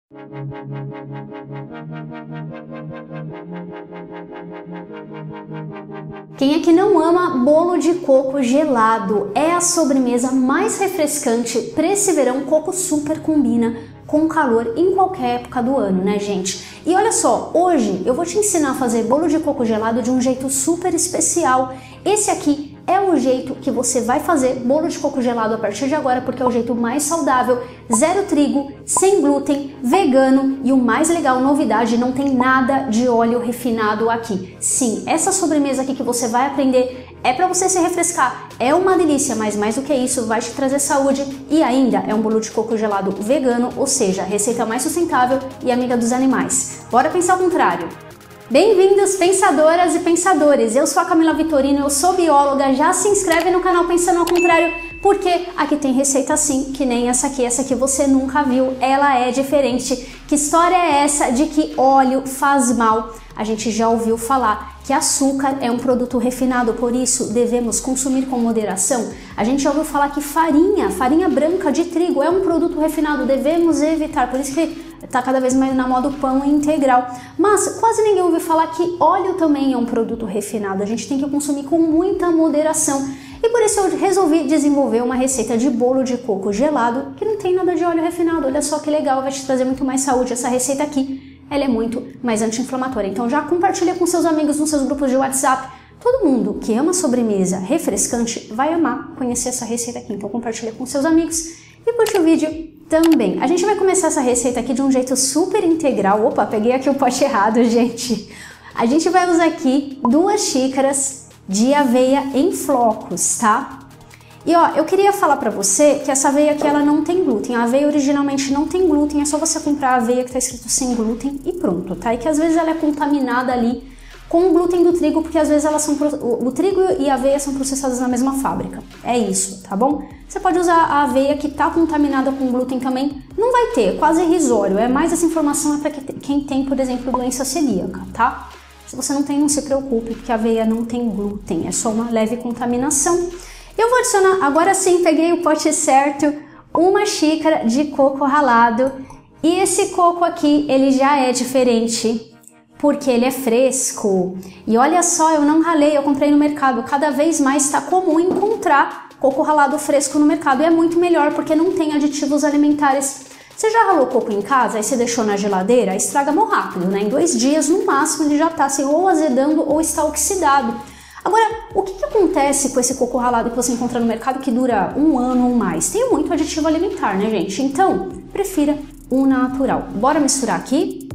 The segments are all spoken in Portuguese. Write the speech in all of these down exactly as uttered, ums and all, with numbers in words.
Quem é que não ama bolo de coco gelado? É a sobremesa mais refrescante para esse verão. Coco super combina com calor em qualquer época do ano, né, gente? E olha só, hoje eu vou te ensinar a fazer bolo de coco gelado de um jeito super especial. Esse aqui é o jeito que você vai fazer bolo de coco gelado a partir de agora, porque é o jeito mais saudável, zero trigo, sem glúten, vegano e o mais legal, novidade, não tem nada de óleo refinado aqui. Sim, essa sobremesa aqui que você vai aprender é para você se refrescar, é uma delícia, mas mais do que isso, vai te trazer saúde e ainda é um bolo de coco gelado vegano, ou seja, receita mais sustentável e amiga dos animais. Bora pensar ao contrário. Bem-vindos, pensadoras e pensadores! Eu sou a Camila Vitorino, eu sou bióloga, já se inscreve no canal Pensando ao Contrário, porque aqui tem receita assim, que nem essa aqui, essa que você nunca viu, ela é diferente. Que história é essa de que óleo faz mal? A gente já ouviu falar que açúcar é um produto refinado, por isso devemos consumir com moderação. A gente já ouviu falar que farinha, farinha branca de trigo é um produto refinado, devemos evitar, por isso que está cada vez mais na moda o pão integral. Mas quase ninguém ouviu falar que óleo também é um produto refinado, a gente tem que consumir com muita moderação. E por isso eu resolvi desenvolver uma receita de bolo de coco gelado que não tem nada de óleo refinado. Olha só que legal, vai te trazer muito mais saúde essa receita aqui. Ela é muito mais anti-inflamatória, então já compartilha com seus amigos nos seus grupos de WhatsApp. Todo mundo que ama sobremesa refrescante vai amar conhecer essa receita aqui, então compartilha com seus amigos e curte o vídeo também. A gente vai começar essa receita aqui de um jeito super integral. Opa, peguei aqui o pote errado, gente. A gente vai usar aqui duas xícaras de aveia em flocos, tá? E ó, eu queria falar pra você que essa aveia aqui ela não tem glúten. A aveia originalmente não tem glúten, é só você comprar a aveia que tá escrito sem glúten e pronto, tá? E que às vezes ela é contaminada ali com o glúten do trigo, porque às vezes elas são o, o trigo e a aveia são processadas na mesma fábrica. É isso, tá bom? Você pode usar a aveia que tá contaminada com glúten também, não vai ter, quase irrisório. É mais essa informação é para quem tem, por exemplo, doença celíaca, tá? Se você não tem, não se preocupe, porque a aveia não tem glúten, é só uma leve contaminação. Eu vou adicionar, agora sim, peguei o pote certo, uma xícara de coco ralado. E esse coco aqui, ele já é diferente, porque ele é fresco. E olha só, eu não ralei, eu comprei no mercado. Cada vez mais está comum encontrar coco ralado fresco no mercado. E é muito melhor, porque não tem aditivos alimentares. Você já ralou coco em casa e você deixou na geladeira? Estraga muito rápido, né? Em dois dias, no máximo, ele já está assim, ou azedando ou está oxidado. Agora, o que, que acontece com esse coco ralado que você encontra no mercado que dura um ano ou mais? Tem muito aditivo alimentar, né, gente? Então, prefira o natural. Bora misturar aqui.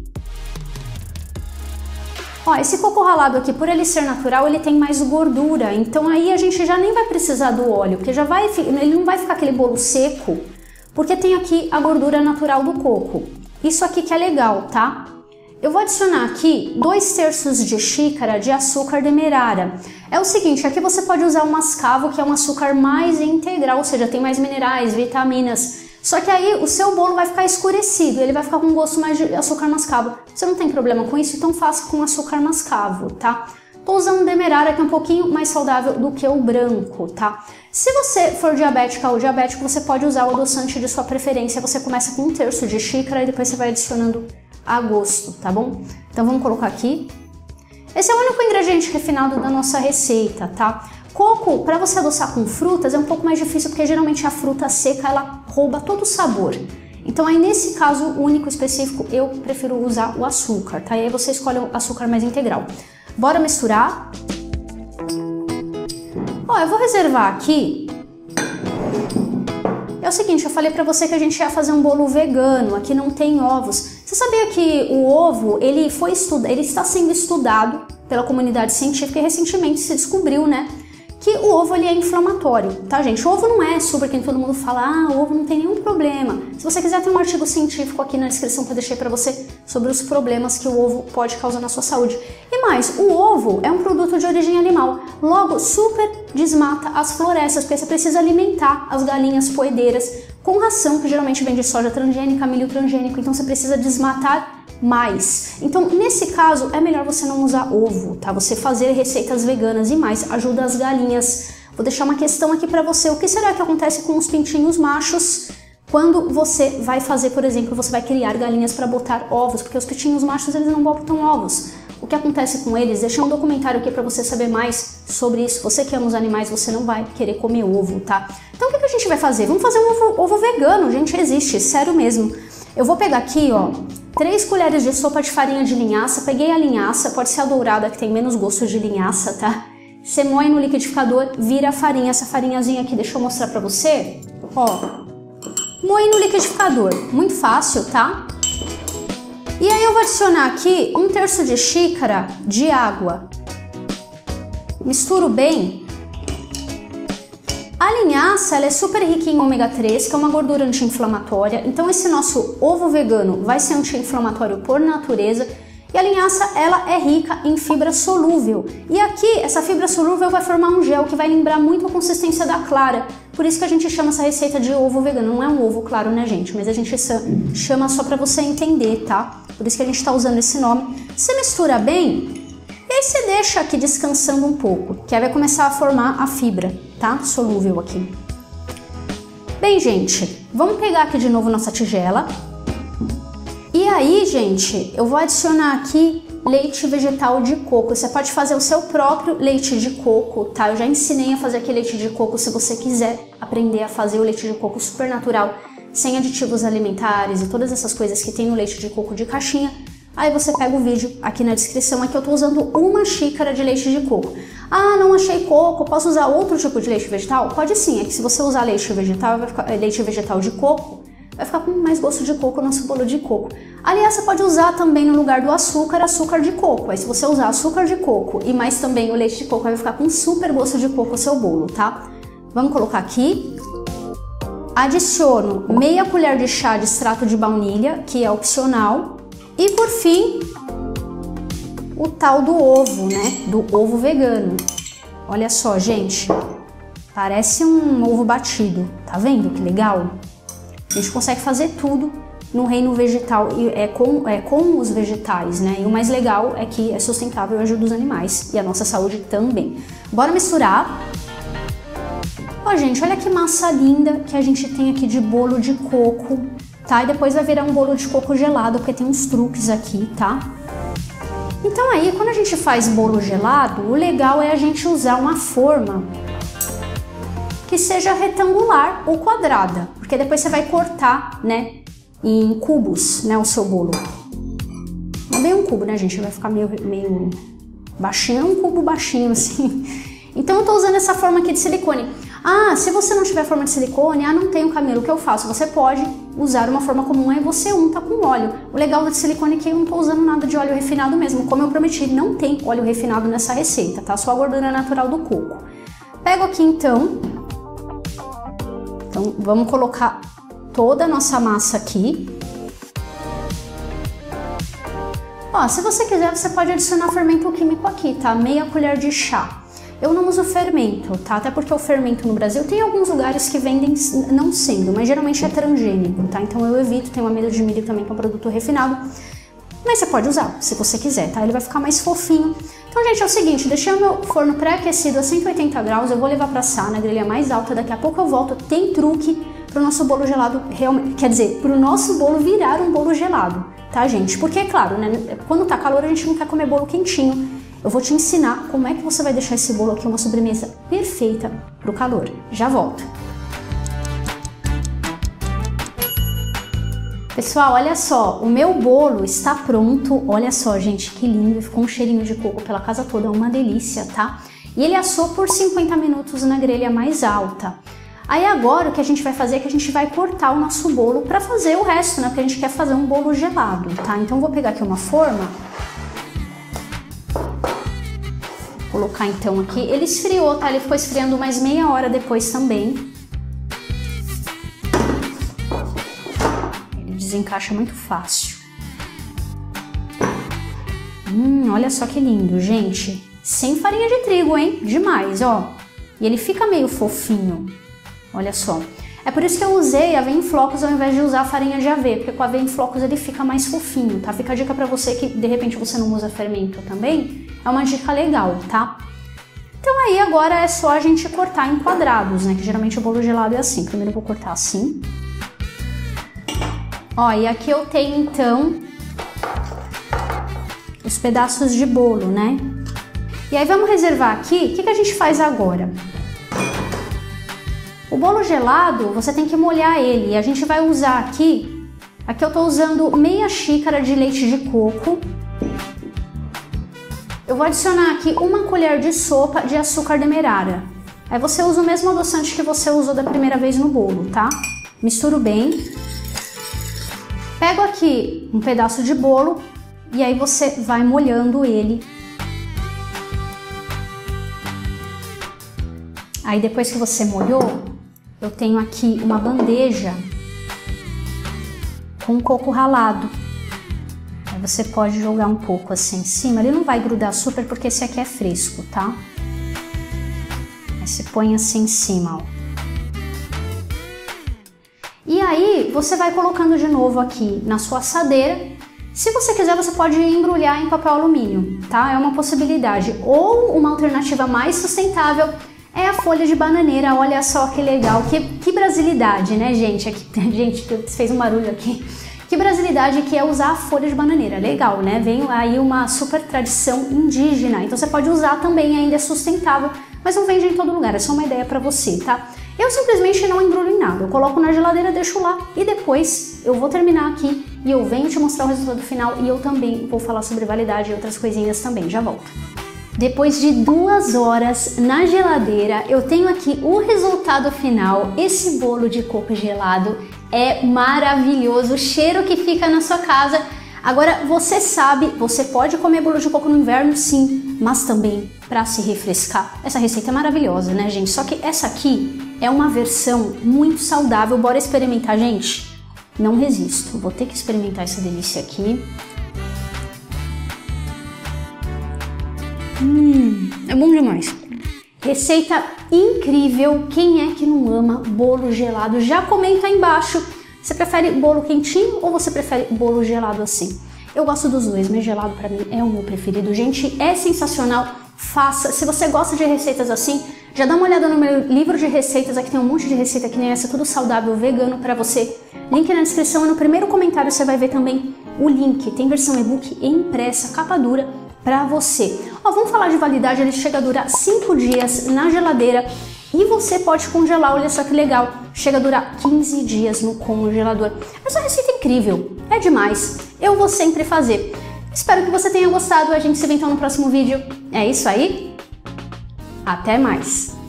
Ó, esse coco ralado aqui, por ele ser natural, ele tem mais gordura. Então aí a gente já nem vai precisar do óleo, porque já vai, ele não vai ficar aquele bolo seco, porque tem aqui a gordura natural do coco. Isso aqui que é legal, tá? Eu vou adicionar aqui dois terços de xícara de açúcar demerara. É o seguinte, aqui você pode usar o mascavo, que é um açúcar mais integral, ou seja, tem mais minerais, vitaminas. Só que aí o seu bolo vai ficar escurecido, ele vai ficar com gosto mais de açúcar mascavo. Você não tem problema com isso, então faça com açúcar mascavo, tá? Tô usando demerara, que é um pouquinho mais saudável do que o branco, tá? Se você for diabética ou diabético, você pode usar o adoçante de sua preferência. Você começa com um terço de xícara e depois você vai adicionando a gosto, tá bom? Então vamos colocar aqui. Esse é o único ingrediente refinado da nossa receita, tá? Coco, para você adoçar com frutas, é um pouco mais difícil, porque geralmente a fruta seca, ela rouba todo o sabor. Então aí nesse caso único específico, eu prefiro usar o açúcar, tá? E aí você escolhe o açúcar mais integral. Bora misturar. Ó, eu vou reservar aqui. É o seguinte, eu falei pra você que a gente ia fazer um bolo vegano, aqui não tem ovos. Você sabia que o ovo, ele foi estudado, ele está sendo estudado pela comunidade científica e recentemente se descobriu, né, que o ovo ele é inflamatório, tá, gente? O ovo não é super que todo mundo fala, ah, o ovo não tem nenhum problema. Se você quiser, tem um artigo científico aqui na descrição que eu deixei pra você sobre os problemas que o ovo pode causar na sua saúde. E mais, o ovo é um produto de origem animal, logo super desmata as florestas, porque você precisa alimentar as galinhas poedeiras com ração que geralmente vem de soja transgênica, milho transgênico, então você precisa desmatar mais. Então, nesse caso, é melhor você não usar ovo, tá? Você fazer receitas veganas e mais, ajuda as galinhas. Vou deixar uma questão aqui pra você. O que será que acontece com os pintinhos machos quando você vai fazer, por exemplo, você vai criar galinhas para botar ovos, porque os pitinhos machos eles não botam ovos. O que acontece com eles? Deixa um documentário aqui para você saber mais sobre isso. Você que ama os animais, você não vai querer comer ovo, tá? Então o que, que a gente vai fazer? Vamos fazer um ovo, ovo vegano, gente, existe, sério mesmo. Eu vou pegar aqui, ó, três colheres de sopa de farinha de linhaça. Peguei a linhaça, pode ser a dourada que tem menos gosto de linhaça, tá? Você moe no liquidificador, vira a farinha, essa farinhazinha aqui, deixa eu mostrar pra você. Ó, moe no liquidificador, muito fácil, tá? E aí eu vou adicionar aqui um terço de xícara de água. Misturo bem. A linhaça ela é super rica em ômega três, que é uma gordura anti-inflamatória. Então esse nosso ovo vegano vai ser anti-inflamatório por natureza. E a linhaça ela é rica em fibra solúvel. E aqui essa fibra solúvel vai formar um gel que vai lembrar muito a consistência da clara. Por isso que a gente chama essa receita de ovo vegano. Não é um ovo, claro, né, gente? Mas a gente chama só pra você entender, tá? Por isso que a gente tá usando esse nome. Você mistura bem e aí você deixa aqui descansando um pouco, que aí vai começar a formar a fibra, tá? Solúvel aqui. Bem, gente, vamos pegar aqui de novo nossa tigela. E aí, gente, eu vou adicionar aqui leite vegetal de coco. Você pode fazer o seu próprio leite de coco, tá? Eu já ensinei a fazer aqui leite de coco. Se você quiser aprender a fazer o leite de coco super natural, sem aditivos alimentares e todas essas coisas que tem no leite de coco de caixinha, aí você pega o vídeo aqui na descrição. Aqui eu tô usando uma xícara de leite de coco. Ah, não achei coco, posso usar outro tipo de leite vegetal? Pode sim, é que se você usar leite vegetal, vai ficar, leite vegetal de coco, vai ficar com mais gosto de coco no nosso bolo de coco. Aliás, você pode usar também no lugar do açúcar, açúcar de coco. Aí se você usar açúcar de coco e mais também o leite de coco, vai ficar com super gosto de coco o seu bolo, tá? Vamos colocar aqui. Adiciono meia colher de chá de extrato de baunilha, que é opcional. E por fim, o tal do ovo, né? Do ovo vegano. Olha só, gente. Parece um ovo batido. Tá vendo que legal? A gente consegue fazer tudo no reino vegetal e é com, é com os vegetais, né? E o mais legal é que é sustentável e ajuda os animais e a nossa saúde também. Bora misturar. Ó, gente, olha que massa linda que a gente tem aqui de bolo de coco, tá? E depois vai virar um bolo de coco gelado, porque tem uns truques aqui, tá? Então aí, quando a gente faz bolo gelado, o legal é a gente usar uma forma que seja retangular ou quadrada, porque depois você vai cortar, né, em cubos, né, o seu bolo. Não é bem um cubo, né, gente? Vai ficar meio, meio baixinho, é um cubo baixinho, assim. Então eu tô usando essa forma aqui de silicone. Ah, se você não tiver forma de silicone, ah, não tem o camelo, o que eu faço? Você pode usar uma forma comum, aí você unta com óleo. O legal de silicone é que eu não tô usando nada de óleo refinado mesmo. Como eu prometi, não tem óleo refinado nessa receita, tá? Só a gordura natural do coco. Pego aqui então... Então, vamos colocar toda a nossa massa aqui. Ó, se você quiser, você pode adicionar fermento químico aqui, tá? Meia colher de chá. Eu não uso fermento, tá? Até porque o fermento no Brasil tem alguns lugares que vendem não sendo, mas geralmente é transgênico, tá? Então eu evito, tem o amido de milho também que é um produto refinado. Mas você pode usar, se você quiser, tá? Ele vai ficar mais fofinho. Então, gente, é o seguinte, deixei o meu forno pré-aquecido a cento e oitenta graus, eu vou levar pra assar na grelha mais alta, daqui a pouco eu volto. Tem truque pro nosso bolo gelado, realmente, quer dizer, pro nosso bolo virar um bolo gelado, tá, gente? Porque, é claro, né, quando tá calor a gente não quer comer bolo quentinho. Eu vou te ensinar como é que você vai deixar esse bolo aqui uma sobremesa perfeita pro calor. Já volto. Pessoal, olha só, o meu bolo está pronto. Olha só, gente, que lindo. Ficou um cheirinho de coco pela casa toda, é uma delícia, tá? E ele assou por cinquenta minutos na grelha mais alta. Aí agora o que a gente vai fazer é que a gente vai cortar o nosso bolo para fazer o resto, né? Porque a gente quer fazer um bolo gelado, tá? Então vou pegar aqui uma forma. Vou colocar então aqui. Ele esfriou, tá? Ele ficou esfriando mais meia hora depois também. Desencaixa muito fácil. Hum, olha só que lindo, gente. Sem farinha de trigo, hein? Demais, ó. E ele fica meio fofinho. Olha só. É por isso que eu usei aveia em flocos ao invés de usar farinha de aveia, porque com aveia em flocos ele fica mais fofinho, tá? Fica a dica pra você que de repente você não usa fermento também. É uma dica legal, tá? Então aí agora é só a gente cortar em quadrados, né? Que geralmente o bolo gelado é assim. Primeiro eu vou cortar assim. Ó, e aqui eu tenho então os pedaços de bolo, né? E aí vamos reservar aqui. O que que a gente faz agora? O bolo gelado, você tem que molhar ele. E a gente vai usar aqui, aqui eu tô usando meia xícara de leite de coco. Eu vou adicionar aqui uma colher de sopa de açúcar demerara. Aí você usa o mesmo adoçante que você usou da primeira vez no bolo, tá? Misturo bem. Pego aqui um pedaço de bolo e aí você vai molhando ele. Aí depois que você molhou, eu tenho aqui uma bandeja com coco ralado. Aí você pode jogar um pouco assim em cima. Ele não vai grudar super porque esse aqui é fresco, tá? Aí você põe assim em cima, ó. E aí você vai colocando de novo aqui na sua assadeira. Se você quiser, você pode embrulhar em papel alumínio, tá? É uma possibilidade. Ou uma alternativa mais sustentável é a folha de bananeira. Olha só que legal, que, que brasilidade, né, gente? Aqui, gente, fez um barulho aqui. Que brasilidade que é usar a folha de bananeira. Legal, né? Vem aí uma super tradição indígena. Então você pode usar também, ainda é sustentável, mas não vende em todo lugar. É só uma ideia para você, tá? Eu simplesmente não embrulho em nada. Eu coloco na geladeira, deixo lá e depois eu vou terminar aqui e eu venho te mostrar o resultado final e eu também vou falar sobre validade e outras coisinhas também. Já volto. Depois de duas horas na geladeira, eu tenho aqui o resultado final. Esse bolo de coco gelado é maravilhoso, o cheiro que fica na sua casa. Agora, você sabe, você pode comer bolo de coco no inverno, sim, mas também para se refrescar. Essa receita é maravilhosa, né, gente? Só que essa aqui é uma versão muito saudável. Bora experimentar, gente? Não resisto, vou ter que experimentar essa delícia aqui. Hum, é bom demais. Receita incrível. Quem é que não ama bolo gelado? Já comenta aí embaixo. Você prefere bolo quentinho ou você prefere bolo gelado assim? Eu gosto dos dois, mas gelado pra mim é o meu preferido. Gente, é sensacional. Faça. Se você gosta de receitas assim, já dá uma olhada no meu livro de receitas. Aqui tem um monte de receita que nem essa, tudo saudável, vegano pra você. Link na descrição e no primeiro comentário você vai ver também o link. Tem versão e-book e impressa, capa dura, para você. Ó, vamos falar de validade, ele chega a durar cinco dias na geladeira e você pode congelar, olha só que legal, chega a durar quinze dias no congelador. Essa receita é incrível, é demais, eu vou sempre fazer. Espero que você tenha gostado, a gente se vê então no próximo vídeo. É isso aí, até mais!